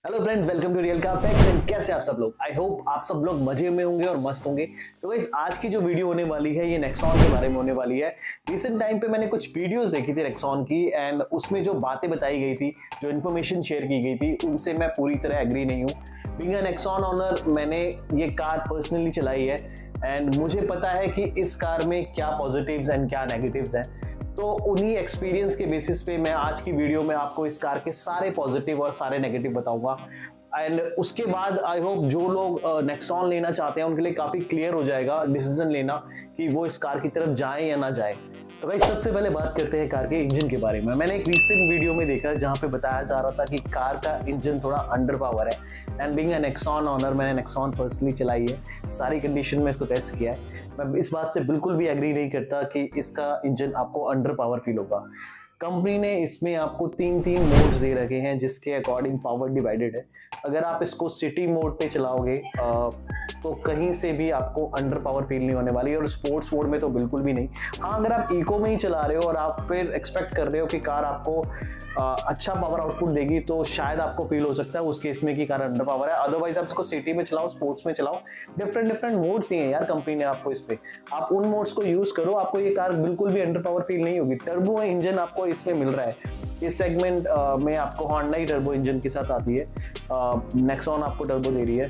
Hello friends, welcome to real car facts. And कैसे आप सब लोग? आई होप आप सब लोग मजे में होंगे और मस्त होंगे। तो गाइस, आज की जो वीडियो होने वाली है ये नेक्सॉन के बारे में होने वाली है। रिसेंट टाइम पे मैंने कुछ वीडियोस देखी थी नेक्सॉन की, एंड उसमें जो बातें बताई गई थी, जो इन्फॉर्मेशन शेयर की गई थी, उनसे मैं पूरी तरह एग्री नहीं हूँ। बीइंग अ नेक्सॉन ओनर, मैंने ये कार पर्सनली चलाई है एंड मुझे पता है कि इस कार में क्या पॉजिटिव्स एंड क्या नेगेटिव्स हैं। तो उन्हीं एक्सपीरियंस के बेसिस पे मैं आज की वीडियो में आपको इस कार के सारे पॉजिटिव और सारे नेगेटिव बताऊंगा। एंड उसके बाद आई होप जो लोग नेक्सॉन लेना चाहते हैं उनके लिए काफी क्लियर हो जाएगा डिसीजन लेना कि वो इस कार की तरफ जाएं या ना जाएं। तो भाई, सबसे पहले बात करते हैं कार के इंजन के बारे में। मैंने एक रीसेंट वीडियो में देखा जहां पे बताया जा रहा था कि कार का इंजन थोड़ा अंडर पावर है। And being a Nexon owner, मैंने नेक्सॉन पर्सनली चलाई है, सारी कंडीशन में इसको टेस्ट किया है। मैं इस बात से बिल्कुल भी एग्री नहीं करता कि इसका इंजन आपको अंडर पावर फील होगा। कंपनी ने इसमें आपको तीन मोड्स दे रखे हैं जिसके अकॉर्डिंग पावर डिवाइडेड है। अगर आप इसको सिटी मोड पे चलाओगे तो कहीं से भी आपको अंडर पावर फील नहीं होने वाली, और स्पोर्ट्स मोड में तो बिल्कुल भी नहीं। हाँ, अगर आप इको में ही चला रहे हो और आप फिर एक्सपेक्ट कर रहे हो कि कार आपको अच्छा पावर आउटपुट देगी तो शायद आपको फील हो सकता है उस केस में कि कार अंडर पावर है। अदरवाइज आप इसको सिटी में चलाओ, स्पोर्ट्स में चलाओ, डिफरेंट मोड्स दिए हैं यार कंपनी ने आपको इस पे। आप उन मोड्स को यूज करो, आपको ये कार बिल्कुल भी अंडर पावर फील नहीं होगी। टर्बो इंजन आपको इसमें मिल रहा है। इस सेगमेंट में आपको होंडा ही टर्बो इंजन के साथ आती है, नेक्सॉन आपको टर्बो दे रही है।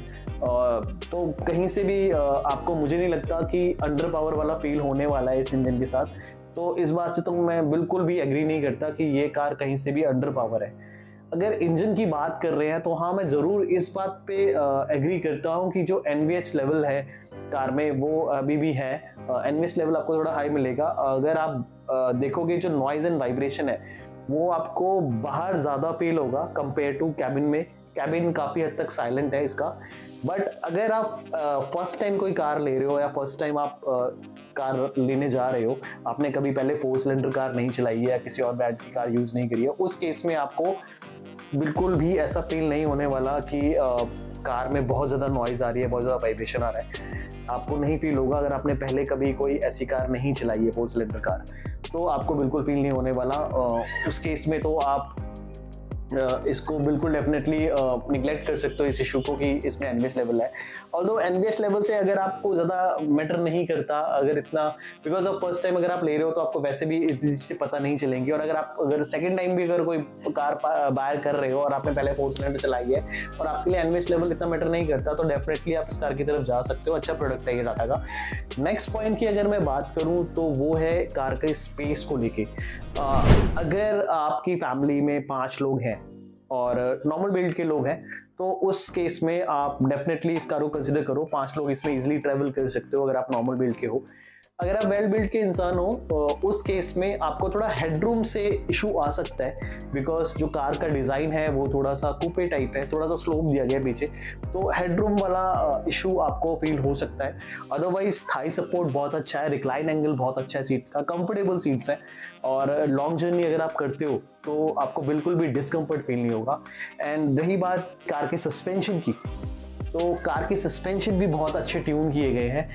तो कहीं से भी आपको मुझे नहीं लगता कि अंडर पावर वाला फील होने वाला है इस इंजन के साथ। तो इस बात से तो मैं बिल्कुल भी एग्री नहीं करता कि ये कार कहीं से भी अंडर पावर है। अगर इंजन की बात कर रहे हैं तो हाँ, मैं ज़रूर इस बात पे एग्री करता हूँ कि जो NVH लेवल है कार में वो अभी भी है। NVH लेवल आपको थोड़ा हाई मिलेगा। अगर आप देखोगे जो नॉइज एंड वाइब्रेशन है वो आपको बाहर ज़्यादा फील होगा कंपेयर टू कैबिन में। कैबिन काफ़ी हद तक साइलेंट है इसका। बट अगर आप फर्स्ट टाइम कोई कार ले रहे हो या फर्स्ट टाइम आप कार लेने जा रहे हो, आपने कभी पहले 4 सिलेंडर कार नहीं चलाई है या किसी और ब्रांड की कार यूज़ नहीं करी है, उस केस में आपको बिल्कुल भी ऐसा फील नहीं होने वाला कि कार में बहुत ज़्यादा नॉइज़ आ रही है, बहुत ज़्यादा वाइब्रेशन आ रहा है। आपको नहीं फील होगा। अगर आपने पहले कभी कोई ऐसी कार नहीं चलाई है 4 सिलेंडर कार, तो आपको बिल्कुल फील नहीं होने वाला। उस केस में तो आप इसको बिल्कुल डेफिनेटली निगलेक्ट कर सकते हो इस इशू को कि इसमें NVH लेवल है। ऑल्दो NVH लेवल से अगर आपको ज़्यादा मैटर नहीं करता, अगर इतना, बिकॉज ऑफ फर्स्ट टाइम अगर आप ले रहे हो तो आपको वैसे भी इस चीज़ से पता नहीं चलेंगी। और अगर सेकंड टाइम भी अगर कोई कार बाय कर रहे हो और आपने पहले 4 सिलेंडर चलाई है और आपके लिए NVH लेवल इतना मैटर नहीं करता, तो डेफिनेटली आप इस कार की तरफ जा सकते हो। अच्छा प्रोडक्ट है ये टाटा का। नेक्स्ट पॉइंट की अगर मैं बात करूँ तो वो है कार के स्पेस को लेके। अगर आपकी फैमिली में 5 लोग हैं और नॉर्मल बिल्ड के लोग हैं तो उस केस में आप डेफिनेटली इस कार को कंसिडर करो। 5 लोग इसमें इजीली ट्रैवल कर सकते हो अगर आप नॉर्मल बिल्ड के हो। अगर आप वेल बिल्ड के इंसान हो तो उस केस में आपको थोड़ा हेडरूम से इशू आ सकता है, बिकॉज जो कार का डिज़ाइन है वो थोड़ा सा कूपे टाइप है, थोड़ा सा स्लोप दिया गया है पीछे, तो हेडरूम वाला इशू आपको फील हो सकता है। अदरवाइज थाई सपोर्ट बहुत अच्छा है, रिक्लाइन एंगल बहुत अच्छा है सीट्स का, कंफर्टेबल सीट्स हैं, और लॉन्ग जर्नी अगर आप करते हो तो आपको बिल्कुल भी डिस्कम्फर्ट फील नहीं होगा। एंड रही बात कार के सस्पेंशन की, तो कार के सस्पेंशन भी बहुत अच्छे ट्यून किए गए हैं।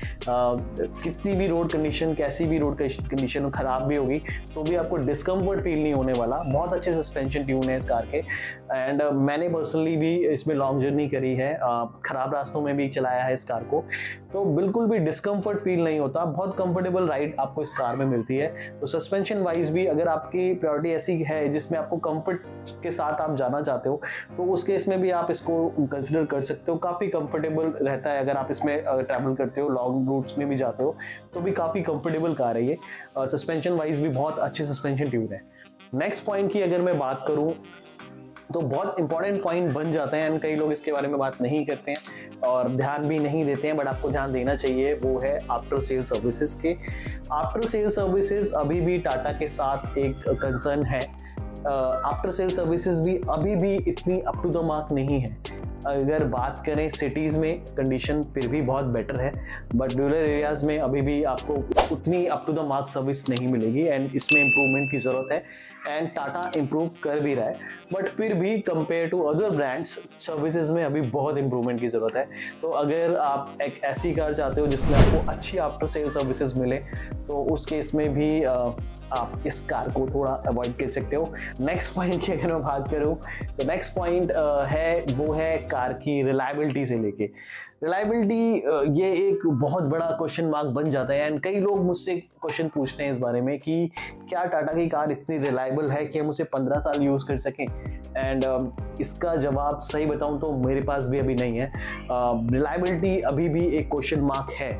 कितनी भी रोड कंडीशन, कैसी भी रोड कंडीशन खराब भी होगी तो भी आपको डिस्कम्फर्ट फील नहीं होने वाला। बहुत अच्छे सस्पेंशन ट्यून है इस कार के। एंड मैंने पर्सनली भी इसमें लॉन्ग जर्नी करी है, खराब रास्तों में भी चलाया है इस कार को, तो बिल्कुल भी डिस्कम्फर्ट फील नहीं होता। बहुत कंफर्टेबल राइड आपको इस कार में मिलती है। तो सस्पेंशन वाइज भी अगर आपकी प्रायोरिटी ऐसी है जिसमें आपको कंफर्ट के साथ आप जाना चाहते हो तो उस केस में भी आप इसको कंसिडर कर सकते हो। काफ़ी कंफर्टेबल रहता है अगर आप इसमें ट्रैवल करते हो, लॉन्ग रूट्स में भी जाते हो तो भी काफ़ी कंफर्टेबल कार है ये। सस्पेंशन वाइज भी बहुत अच्छे सस्पेंशन ट्यून है। नेक्स्ट पॉइंट की अगर मैं बात करूं तो बहुत इंपॉर्टेंट पॉइंट बन जाते हैं, कई लोग इसके बारे में बात नहीं करते हैं और ध्यान भी नहीं देते हैं, बट आपको ध्यान देना चाहिए। वो है आफ्टर सेल सर्विसेज के। आफ्टर सेल सर्विसेज अभी भी टाटा के साथ एक कंसर्न है। आफ्टर सेल सर्विसेज भी अभी भी इतनी अप टू द मार्क नहीं है। अगर बात करें सिटीज़ में कंडीशन फिर भी बहुत बेटर है, बट रूरल एरियाज़ में अभी भी आपको उतनी up to the mark service नहीं मिलेगी एंड इसमें इम्प्रूवमेंट की ज़रूरत है। एंड टाटा इम्प्रूव कर भी रहा है, बट फिर भी compare to other brands services में अभी बहुत इम्प्रूवमेंट की ज़रूरत है। तो अगर आप एक ऐसी कार चाहते हो जिसमें आपको अच्छी आफ्टर सेल सर्विसेज मिले तो उस केस में भी आप इस कार को थोड़ा अवॉइड कर सकते हो। नेक्स्ट पॉइंट की अगर मैं बात करूं तो नेक्स्ट पॉइंट है वो है कार की रिलायबिलिटी से लेके। रिलायबिलिटी ये एक बहुत बड़ा क्वेश्चन मार्क बन जाता है एंड कई लोग मुझसे क्वेश्चन पूछते हैं इस बारे में कि क्या टाटा की कार इतनी रिलायबल है कि हम उसे 15 साल यूज़ कर सकें। एंड इसका जवाब सही बताऊं तो मेरे पास भी अभी नहीं है। रिलायबिलिटी अभी भी एक क्वेश्चन मार्क है।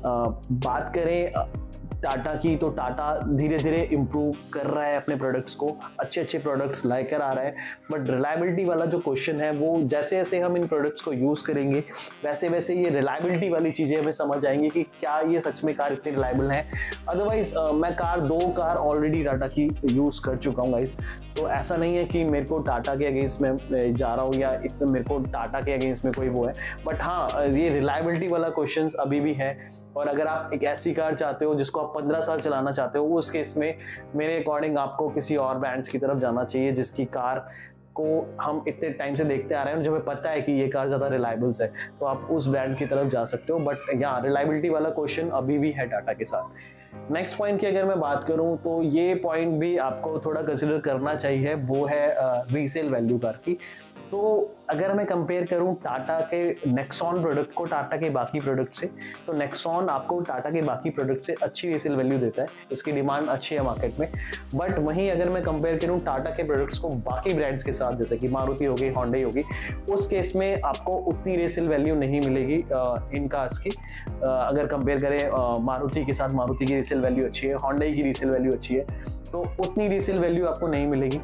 बात करें टाटा की तो टाटा धीरे धीरे इम्प्रूव कर रहा है अपने प्रोडक्ट्स को, अच्छे अच्छे प्रोडक्ट्स लाकर आ रहा है। बट रिलायबिलिटी वाला जो क्वेश्चन है वो जैसे जैसे हम इन प्रोडक्ट्स को यूज़ करेंगे वैसे वैसे ये रिलायबिलिटी वाली चीज़ें हमें समझ आएंगी कि क्या ये सच में कार इतनी रिलायबल है। अदरवाइज मैं दो कार ऑलरेडी टाटा की यूज़ कर चुका हूँ गाइस, तो ऐसा नहीं है कि मेरे को टाटा के अगेंस्ट में जा रहा हूँ या मेरे को टाटा के अगेंस्ट में कोई वो है। बट हाँ, ये रिलायबिलिटी वाला क्वेश्चन अभी भी है। और अगर आप एक ऐसी कार चाहते हो जिसको आप 15 साल चलाना चाहते हो, उस केस में मेरे अकॉर्डिंग आपको किसी और ब्रांड्स की तरफ जाना चाहिए जिसकी कार को हम इतने टाइम से देखते आ रहे हैं और जो हमें पता है कि ये कार ज़्यादा रिलायबल्स है, तो आप उस ब्रांड की तरफ जा सकते हो। बट यहाँ रिलायबिलिटी वाला क्वेश्चन अभी भी है टाटा के साथ। नेक्स्ट पॉइंट की अगर मैं बात करूं तो ये पॉइंट भी आपको थोड़ा कंसिडर करना चाहिए, वो है रीसेल वैल्यू कार की। तो अगर मैं कंपेयर करूं टाटा के नेक्सॉन प्रोडक्ट को टाटा के बाकी प्रोडक्ट से, तो नेक्सॉन आपको टाटा के बाकी प्रोडक्ट से अच्छी रीसेल वैल्यू देता है, इसकी डिमांड अच्छी है मार्केट में। बट वहीं अगर मैं कंपेयर करूं टाटा के प्रोडक्ट्स को बाकी ब्रांड्स के साथ, जैसे कि मारुति होगी, होंडा होगी, उस केस में आपको उतनी रीसेल वैल्यू नहीं मिलेगी इन कार्स की। अगर कंपेयर करें मारुति के साथ, मारुति की रीसेल वैल्यू अच्छी है, होंडा की रीसेल वैल्यू अच्छी है, तो उतनी रीसेल वैल्यू आपको नहीं मिलेगी।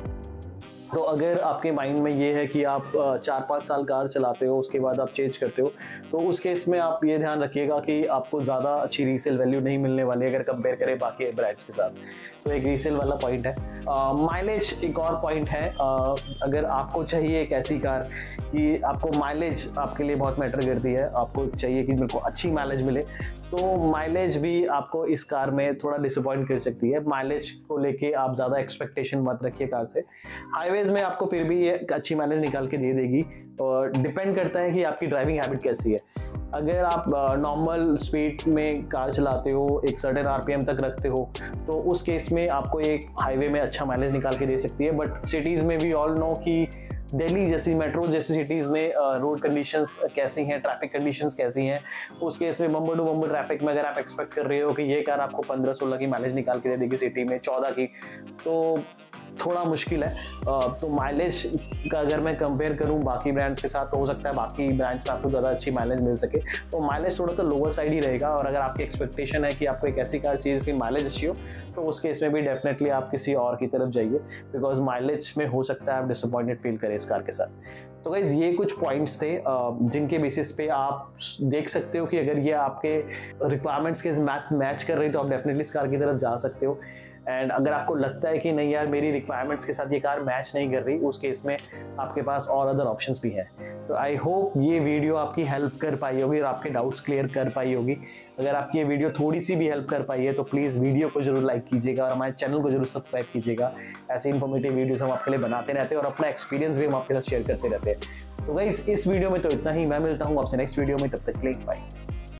तो अगर आपके माइंड में ये है कि आप 4-5 साल कार चलाते हो उसके बाद आप चेंज करते हो, तो उस केस में आप ये ध्यान रखिएगा कि आपको ज़्यादा अच्छी रीसेल वैल्यू नहीं मिलने वाली अगर कंपेयर करें बाकी ब्रांड्स के साथ। तो एक रीसेल वाला पॉइंट है। माइलेज एक और पॉइंट है। अगर आपको चाहिए एक ऐसी कार कि आपको माइलेज आपके लिए बहुत मैटर करती है, आपको चाहिए कि मेरे को अच्छी माइलेज मिले, तो माइलेज भी आपको इस कार में थोड़ा डिसअपॉइंट कर सकती है। माइलेज को लेके आप ज़्यादा एक्सपेक्टेशन मत रखिए कार से। हाईवेज में आपको फिर भी ये अच्छी माइलेज निकाल के दे देगी, और डिपेंड करता है कि आपकी ड्राइविंग हैबिट कैसी है। अगर आप नॉर्मल स्पीड में कार चलाते हो, एक सर्टेन आरपीएम तक रखते हो, तो उस केस में आपको एक हाईवे में अच्छा माइलेज निकाल के दे सकती है। बट सिटीज़ में भी ऑल नो कि दिल्ली जैसी, मेट्रो जैसी सिटीज़ में रोड कंडीशंस कैसी हैं, ट्रैफिक कंडीशंस कैसी हैं, उस केस में बम्पर टू बम्पर ट्रैफिक में अगर आप एक्सपेक्ट कर रहे हो कि ये कार आपको 15-16 की माइलेज निकाल के दे देगी सिटी में, 14 की, तो थोड़ा मुश्किल है। तो माइलेज का अगर मैं कंपेयर करूं बाकी ब्रांड्स के साथ, तो हो सकता है बाकी ब्रांड्स में आपको ज़्यादा अच्छी माइलेज मिल सके, तो माइलेज थोड़ा सा लोअर साइड ही रहेगा। और अगर आपकी एक्सपेक्टेशन है कि आपको एक ऐसी कार चाहिए जिसकी माइलेज अच्छी हो, तो उस केस में भी डेफिनेटली आप किसी और की तरफ जाइए, बिकॉज माइलेज में हो सकता है आप डिसअपॉइंटेड फील करें इस कार के साथ। तो गाइस ये कुछ पॉइंट्स थे जिनके बेसिस पे आप देख सकते हो कि अगर ये आपके रिक्वायरमेंट्स के मैच कर रही, तो आप डेफिनेटली इस कार की तरफ जा सकते हो। एंड अगर आपको लगता है कि नहीं यार मेरी रिक्वायरमेंट्स के साथ ये कार मैच नहीं कर रही, उस केस में आपके पास और अदर ऑप्शंस भी हैं। तो आई होप ये वीडियो आपकी हेल्प कर पाई होगी और आपके डाउट्स क्लियर कर पाई होगी। अगर आपकी ये वीडियो थोड़ी सी भी हेल्प कर पाई है तो प्लीज़ वीडियो को जरूर लाइक कीजिएगा और हमारे चैनल को जरूर सब्सक्राइब कीजिएगा। ऐसे इन्फॉर्मेटिव वीडियोस हम आपके लिए बनाते रहते हैं और अपना एक्सपीरियंस भी हम आपके साथ शेयर करते रहते हैं। तो गाइस इस वीडियो में तो इतना ही। मैं मिलता हूँ आपसे नेक्स्ट वीडियो में, तब तक के लिए बाय।